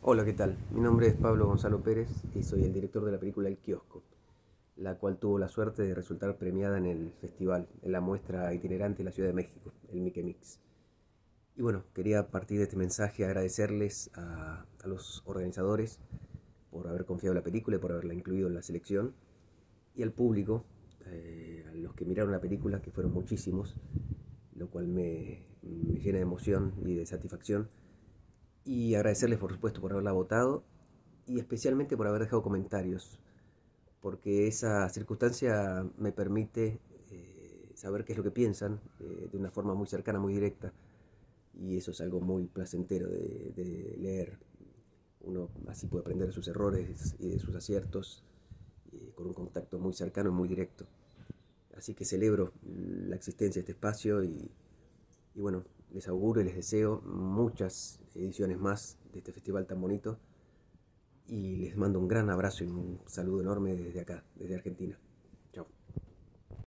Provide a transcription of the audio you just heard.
Hola, ¿qué tal? Mi nombre es Pablo Gonzalo Pérez y soy el director de la película El Kiosco, la cual tuvo la suerte de resultar premiada en el festival, en la muestra itinerante de la Ciudad de México, el Mickey Mix. Y bueno, quería a partir de este mensaje agradecerles a los organizadores por haber confiado en la película y por haberla incluido en la selección, y al público, a los que miraron la película, que fueron muchísimos, lo cual me llena de emoción y de satisfacción. Y agradecerles, por supuesto, por haberla votado y especialmente por haber dejado comentarios, porque esa circunstancia me permite saber qué es lo que piensan de una forma muy cercana, muy directa, y eso es algo muy placentero de leer. Uno así puede aprender de sus errores y de sus aciertos con un contacto muy cercano y muy directo. Así que celebro la existencia de este espacio y bueno, les auguro y les deseo muchas ediciones más de este festival tan bonito y les mando un gran abrazo y un saludo enorme desde acá, desde Argentina. Chao.